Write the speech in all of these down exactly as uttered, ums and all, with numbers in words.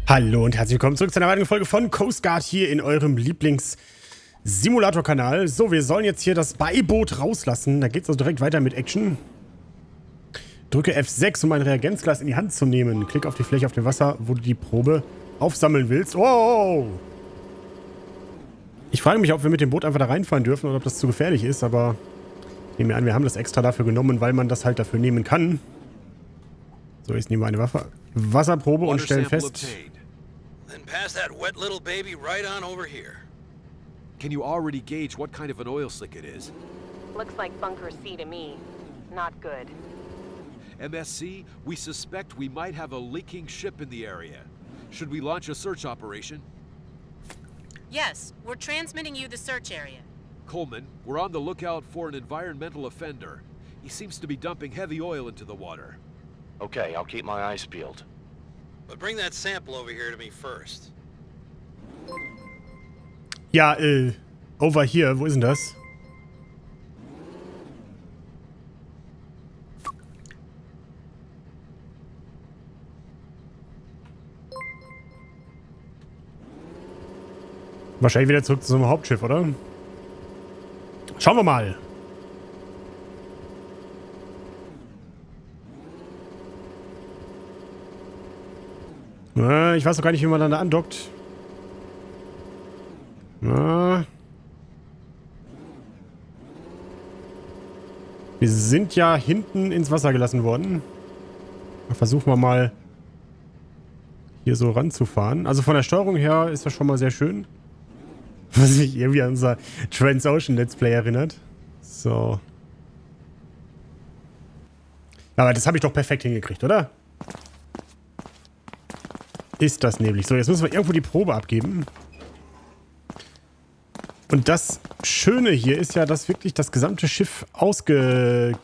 Hallo und herzlich willkommen zurück zu einer weiteren Folge von Coast Guard hier in eurem Lieblings-Simulator-Kanal. So, wir sollen jetzt hier das Beiboot rauslassen. Da geht es also direkt weiter mit Action. Drücke F sechs, um ein Reagenzglas in die Hand zu nehmen. Klick auf die Fläche auf dem Wasser, wo du die Probe aufsammeln willst. Oh! Ich frage mich, ob wir mit dem Boot einfach da reinfahren dürfen oder ob das zu gefährlich ist, aber ich nehme an, wir haben das extra dafür genommen, weil man das halt dafür nehmen kann. So, jetzt nehmen wir eine Waffe. Wasserprobe und stellen fest... Then pass that wet little baby right on over here. Can you already gauge what kind of an oil slick it is? Looks like bunker C to me. Not good. M S C, we suspect we might have a leaking ship in the area. Should we launch a search operation? Yes, we're transmitting you the search area. Coleman, we're on the lookout for an environmental offender. He seems to be dumping heavy oil into the water. Okay, I'll keep my eyes peeled. But bring that sample over here to me first. Ja, äh, over here, wo ist denn das? Wahrscheinlich wieder zurück zu so einem Hauptschiff, oder? Schauen wir mal. Ich weiß doch gar nicht, wie man dann da andockt. Wir sind ja hinten ins Wasser gelassen worden. Versuchen wir mal hier so ranzufahren. Also von der Steuerung her ist das schon mal sehr schön. Was mich irgendwie an unser Transocean Let's Play erinnert. So. Aber das habe ich doch perfekt hingekriegt, oder? Ist das nämlich. So, jetzt müssen wir irgendwo die Probe abgeben. Und das Schöne hier ist ja, dass wirklich das gesamte Schiff ausge...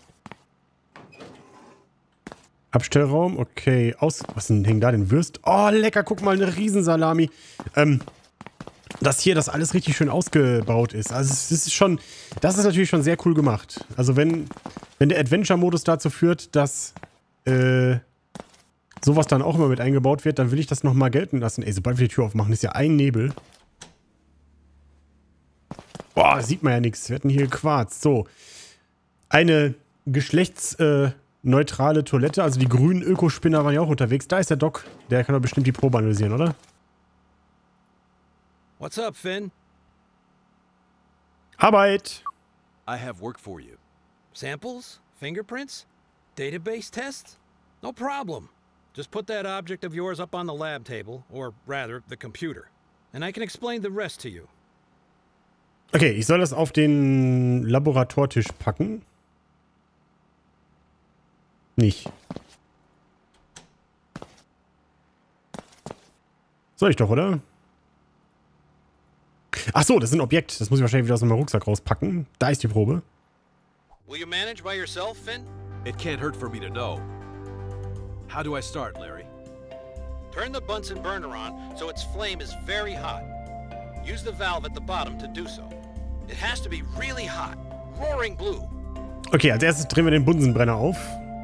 Abstellraum, okay. Aus... Was denn hängt da denn? Würst? Oh, lecker, guck mal, eine Riesensalami. Ähm, dass hier das alles richtig schön ausgebaut ist. Also es ist schon... Das ist natürlich schon sehr cool gemacht. Also wenn, wenn der Adventure-Modus dazu führt, dass... Äh... sowas dann auch immer mit eingebaut wird, dann will ich das nochmal gelten lassen. Ey, sobald wir die Tür aufmachen, ist ja ein Nebel. Boah, sieht man ja nichts. Wir hatten hier gequarzt. So. Eine geschlechtsneutrale Toilette. Also die grünen Ökospinner waren ja auch unterwegs. Da ist der Doc. Der kann doch bestimmt die Probe analysieren, oder? What's up, Finn? Arbeit! I have work for you. Samples? Fingerprints? Database tests? No problem. Just put that object of yours up on the lab table, or rather, the computer, and I can explain the rest to you. Okay, ich soll das auf den Laboratortisch packen. Nicht. Soll ich doch, oder? Ach so, das ist ein Objekt. Das muss ich wahrscheinlich wieder aus meinem Rucksack rauspacken. Da ist die Probe. Will you manage by yourself, Finn? It can't hurt for me to know. How do I start, Larry? Turn the Bunsen burner on so its flame is very hot. Use the valve at the bottom to do so. It has to be really hot, roaring blue. Okay, als erstes drehen wir den Bunsenbrenner auf.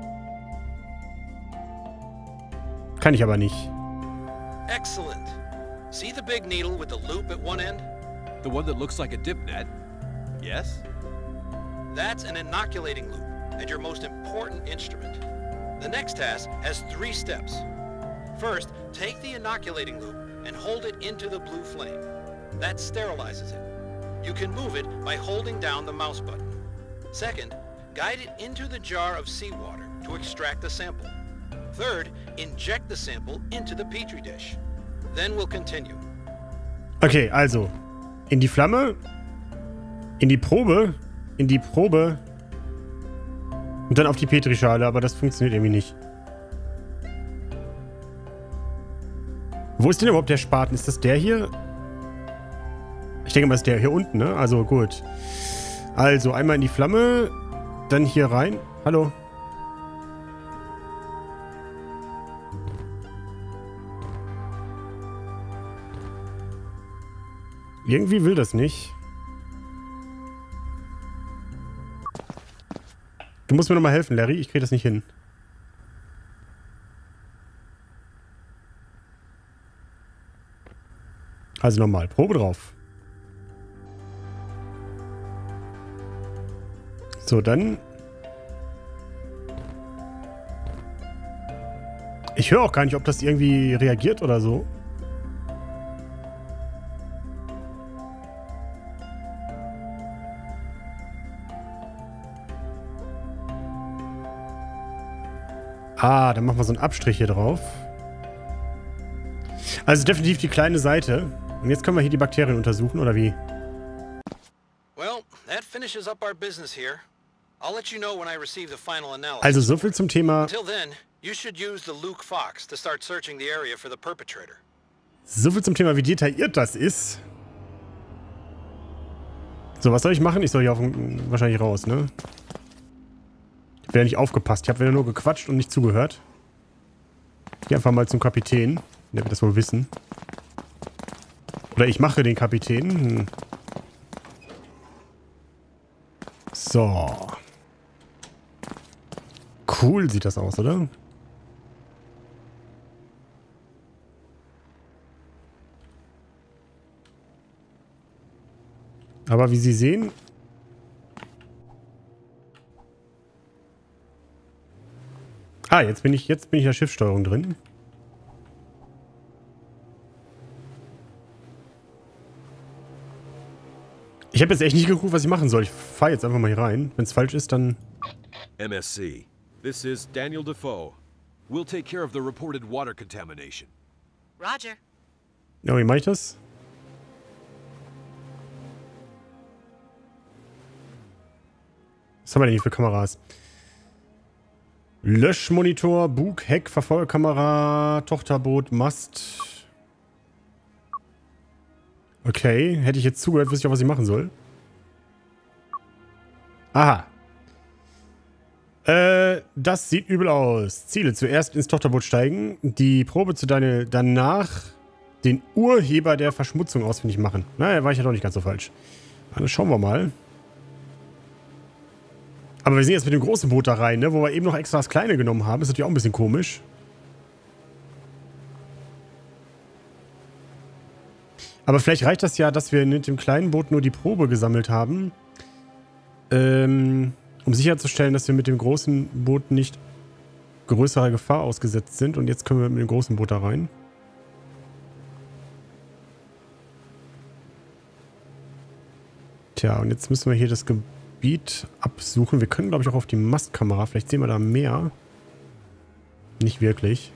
Kann ich aber nicht. Excellent. See the big needle with the loop at one end? The one that looks like a dip net? Yes? That's an inoculating loop, and your most important instrument. The next task has three steps. First, take the inoculating loop and hold it into the blue flame. That sterilizes it. You can move it by holding down the mouse button. Second, guide it into the jar of seawater to extract the sample. Third, inject the sample into the petri dish. Then we'll continue. Okay, also in die Flamme, in die Probe, in die Probe und dann auf die Petrischale, aber das funktioniert irgendwie nicht. Wo ist denn überhaupt der Spaten? Ist das der hier? Ich denke mal, ist der hier unten, ne? Also gut. Also einmal in die Flamme, dann hier rein. Hallo. Irgendwie will das nicht. Du musst mir nochmal helfen, Larry. Ich kriege das nicht hin. Also nochmal, Probe drauf. So, dann... Ich höre auch gar nicht, ob das irgendwie reagiert oder so. Ah, dann machen wir so einen Abstrich hier drauf. Also definitiv die kleine Seite. Und jetzt können wir hier die Bakterien untersuchen, oder wie? Well, that finishes up our business here. I'll let you know when I receive the final analysis. Also so viel zum Thema... Until then, you should use the Luke Fox to start searching the area for the perpetrator. So viel zum Thema, wie detailliert das ist. So, was soll ich machen? Ich soll hier auf, wahrscheinlich raus, ne? Ich habe ja nicht aufgepasst. Ich habe wieder nur gequatscht und nicht zugehört. Ich gehe einfach mal zum Kapitän. Der wird das wohl wissen. Oder ich mache den Kapitän. Hm. So. Cool sieht das aus, oder? Aber wie Sie sehen... Ah, jetzt bin ich, jetzt bin ich in der Schiffssteuerung drin. Ich habe jetzt echt nicht geguckt, was ich machen soll. Ich fahre jetzt einfach mal hier rein. Wenn es falsch ist, dann... M S C, this is Daniel Defoe. We'll take care of the reported water contamination. Roger. Ja, wie mache ich das? Was haben wir denn hier für Kameras? Löschmonitor, Bug, Heck, Verfolgerkamera, Tochterboot, Mast. Okay, hätte ich jetzt zugehört, wüsste ich auch, was ich machen soll. Aha. Äh, das sieht übel aus. Ziele. Zuerst ins Tochterboot steigen, die Probe zu Daniel, danach den Urheber der Verschmutzung ausfindig machen. Naja, war ich ja doch nicht ganz so falsch. Dann schauen wir mal. Aber wir sind jetzt mit dem großen Boot da rein, ne? Wo wir eben noch extra das kleine genommen haben. Ist natürlich auch ein bisschen komisch. Aber vielleicht reicht das ja, dass wir mit dem kleinen Boot nur die Probe gesammelt haben. Ähm, um sicherzustellen, dass wir mit dem großen Boot nicht größerer Gefahr ausgesetzt sind. Und jetzt können wir mit dem großen Boot da rein. Tja, und jetzt müssen wir hier das Gebiet absuchen. Wir können, glaube ich, auch auf die Mastkamera. Vielleicht sehen wir da mehr. Nicht wirklich.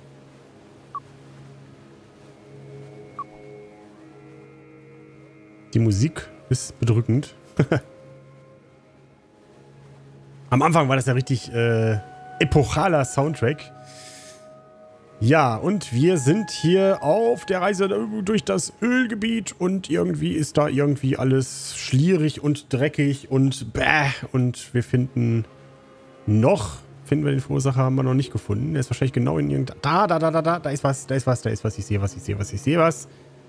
Die Musik ist bedrückend. Am Anfang war das ja richtig äh, epochaler Soundtrack. Ja, und wir sind hier auf der Reise durch das Ölgebiet und irgendwie ist da irgendwie alles schlierig und dreckig und bäh. Und wir finden noch, finden wir den Verursacher, haben wir noch nicht gefunden. Der ist wahrscheinlich genau in irgendeiner... Da, da, da, da, da, da ist was, da ist was, da ist was. Ich sehe was, ich sehe was, ich sehe was.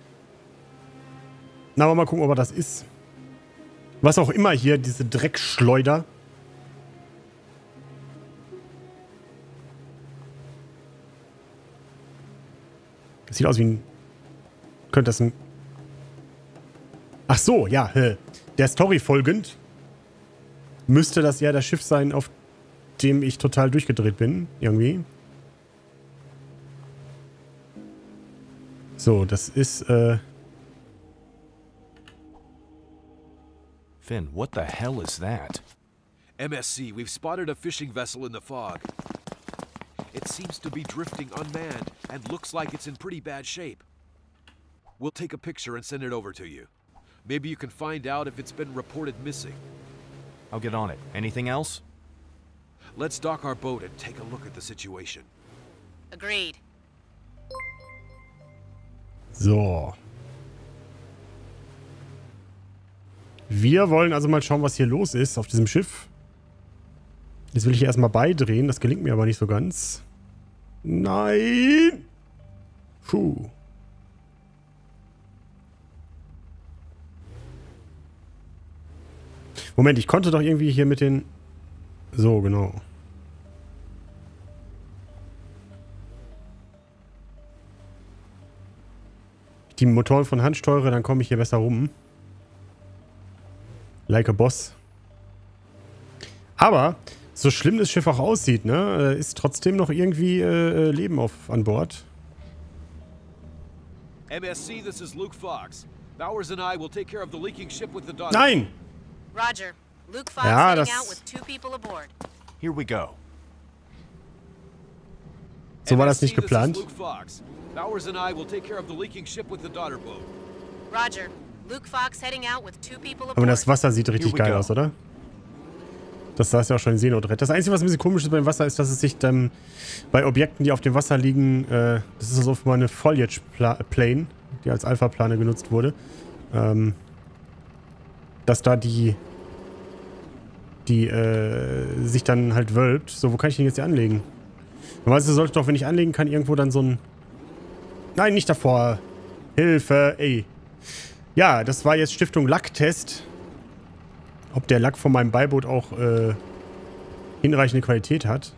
Na, aber mal gucken, ob er das ist. Was auch immer hier, diese Dreckschleuder. Das sieht aus wie ein... Könnte das ein... Ach so, ja. Der Story folgend müsste das ja das Schiff sein, auf dem ich total durchgedreht bin. Irgendwie. So, das ist... Äh Finn, what the hell is that? M S C, we've spotted a fishing vessel in the fog. It seems to be drifting unmanned and looks like it's in pretty bad shape. We'll take a picture and send it over to you. Maybe you can find out if it's been reported missing. I'll get on it. Anything else? Let's dock our boat and take a look at the situation. Agreed. So. Wir wollen also mal schauen, was hier los ist auf diesem Schiff. Jetzt will ich hier erstmal beidrehen. Das gelingt mir aber nicht so ganz. Nein! Puh. Moment, ich konnte doch irgendwie hier mit den... So, genau. die Motoren von Hand steuere, dann komme ich hier besser rum. Like a Boss. Aber, so schlimm das Schiff auch aussieht, ne, ist trotzdem noch irgendwie äh, Leben auf, an Bord. M S C, this is Luke Fox. Bowers and I will take care of the leaking ship with the daughter. Nein! Roger. Luke Fox Ja, heading das- out with two people aboard. Here we go. So war das M S C, nicht this is geplant. Luke Fox. Bowers and I will take care of the leaking ship with the daughter boat. Roger. Luke Fox heading out with two people aboard. Aber das Wasser sieht richtig Here we geil go. aus, oder? Das sah es ja auch schon in Seenotrettung. Das Einzige, was ein bisschen komisch ist beim Wasser, ist, dass es sich dann bei Objekten, die auf dem Wasser liegen, äh, das ist also mal eine Foliage-Plane, die als Alpha-Plane genutzt wurde, ähm, dass da die, die, äh, sich dann halt wölbt. So, wo kann ich den jetzt hier anlegen? Normalerweise sollte doch, wenn ich anlegen kann, irgendwo dann so ein... Nein, nicht davor. Hilfe, ey. Ja, das war jetzt Stiftung Lacktest. Ob der Lack von meinem Beiboot auch äh, hinreichende Qualität hat.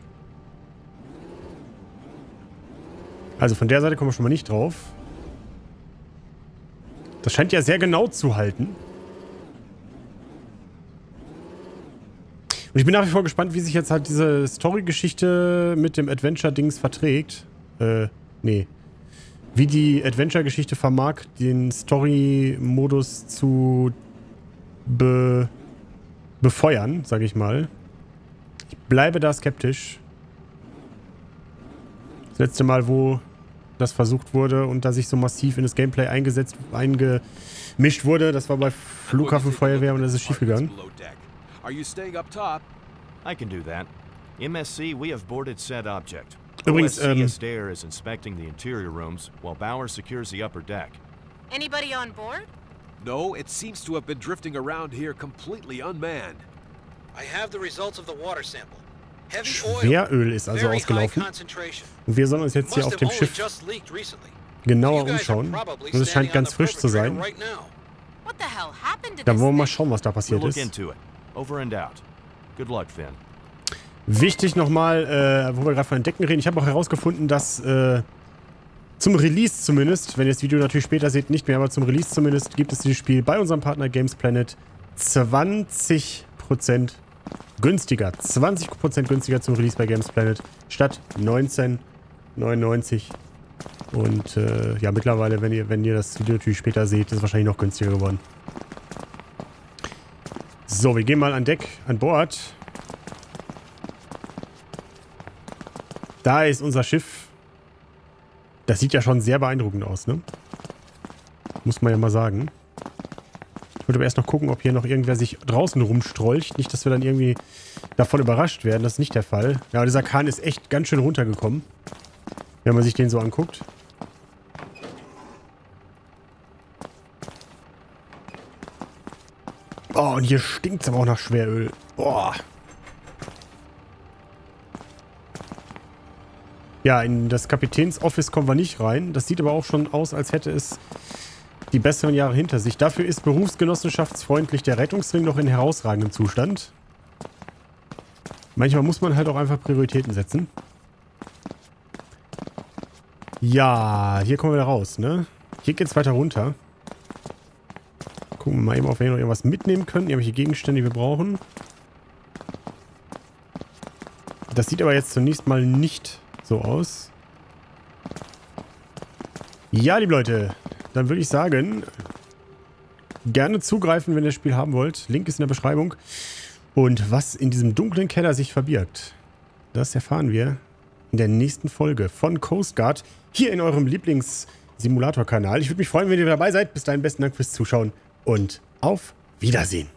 Also von der Seite kommen wir schon mal nicht drauf. Das scheint ja sehr genau zu halten. Und ich bin nach wie vor gespannt, wie sich jetzt halt diese Story-Geschichte mit dem Adventure-Dings verträgt. Äh, nee. Wie die Adventure-Geschichte vermag, den Story-Modus zu be befeuern, sage ich mal. Ich bleibe da skeptisch. Das letzte Mal, wo das versucht wurde und da sich so massiv in das Gameplay eingesetzt, eingemischt wurde, das war bei Flughafenfeuerwehr und das ist schiefgegangen. Are you staying up top? I can do that. M S C, we have boarded said object. Übrigens, O S C ähm, Adair is inspecting the interior rooms, while Bowers secures the upper deck. Anybody on board? No, it seems to have been drifting around here completely unmanned. I have the results of the water sample. Heavy oil. Schweröl ist also Very high ausgelaufen. concentration. Und wir sollen uns jetzt hier Must auf dem have only Schiff just leaked recently. genauer You guys are umschauen. probably Und es scheint standing on ganz the frisch zu sein. perpetrator right now. What the hell happened to Da this wollen wir mal thing? schauen, was da We'll passiert look ist. into it. Over and out. Good luck, Finn. Wichtig nochmal, äh, wo wir gerade von Entdecken reden. Ich habe auch herausgefunden, dass äh, zum Release zumindest, wenn ihr das Video natürlich später seht, nicht mehr, aber zum Release zumindest gibt es dieses Spiel bei unserem Partner Games Planet zwanzig Prozent günstiger. zwanzig Prozent günstiger zum Release bei Games Planet statt neunzehn neunundneunzig. Und äh, ja, mittlerweile, wenn ihr, wenn ihr das Video natürlich später seht, ist es wahrscheinlich noch günstiger geworden. So, wir gehen mal an Deck, an Bord. Da ist unser Schiff. Das sieht ja schon sehr beeindruckend aus, ne? Muss man ja mal sagen. Ich wollte aber erst noch gucken, ob hier noch irgendwer sich draußen rumstrolcht. Nicht, dass wir dann irgendwie davon überrascht werden. Das ist nicht der Fall. Ja, aber dieser Kahn ist echt ganz schön runtergekommen. Wenn man sich den so anguckt. Oh, und hier stinkt es aber auch nach Schweröl. Boah. Ja, in das Kapitänsoffice kommen wir nicht rein. Das sieht aber auch schon aus, als hätte es die besseren Jahre hinter sich. Dafür ist berufsgenossenschaftsfreundlich der Rettungsring noch in herausragendem Zustand. Manchmal muss man halt auch einfach Prioritäten setzen. Ja, hier kommen wir wieder raus, ne? Hier geht's weiter runter. Gucken wir mal eben, ob wir hier noch irgendwas mitnehmen können. Irgendwelche Gegenstände, die wir brauchen. Das sieht aber jetzt zunächst mal nicht so aus. Ja, liebe Leute, dann würde ich sagen, gerne zugreifen, wenn ihr das Spiel haben wollt. Link ist in der Beschreibung. Und was in diesem dunklen Keller sich verbirgt, das erfahren wir in der nächsten Folge von Coast Guard hier in eurem Lieblings-Simulator-Kanal. Ich würde mich freuen, wenn ihr dabei seid. Bis dahin, besten Dank fürs Zuschauen und auf Wiedersehen.